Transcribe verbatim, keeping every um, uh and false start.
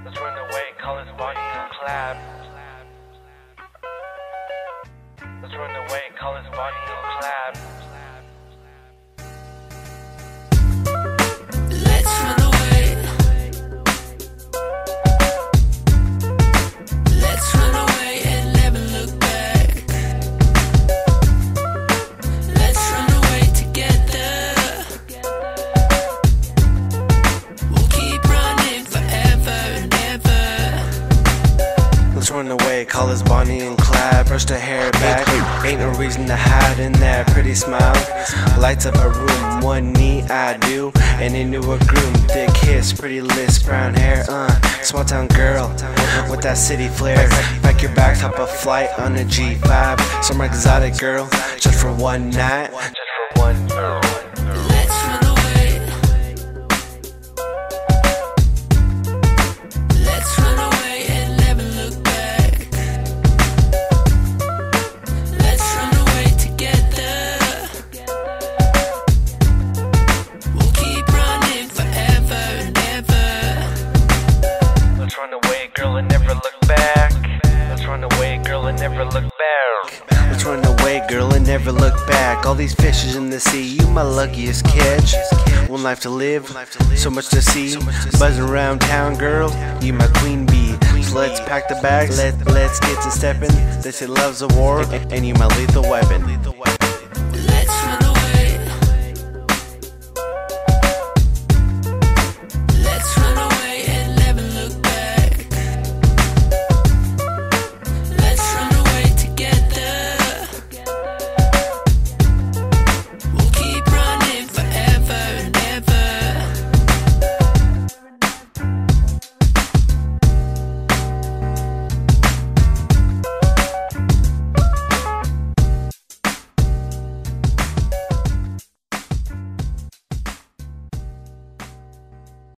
Let's run away, call us Bonnie and Clyde. Let's run away, call us Bonnie and Clyde. Let's run away. Let's run away and never look back. Let's run away together. We'll keep running forever and ever. Let's run away, call us Bonnie and Clyde. Brush the hair back, ain't no reason to hide in that pretty smile. Lights up a room, one knee I do, and into a groom. Thick hips, pretty lips, brown hair, uh small town girl with that city flair. Back your back, top a flight on a G five. Some exotic girl, just for one night. Just for one night. Let's run away. Let's run away and never look back. Let's run away together. We'll keep running forever and ever. Let's run away, girl, and never look back. Let's run away, girl, and never look back. Let's run away, girl, and never look back. All these fishes in the sea, you my luckiest catch. One life to live, so much to see. Buzzing around town, girl, you my queen bee. So let's pack the bags, let, let's get to stepping. They say love's a war, and you my lethal weapon.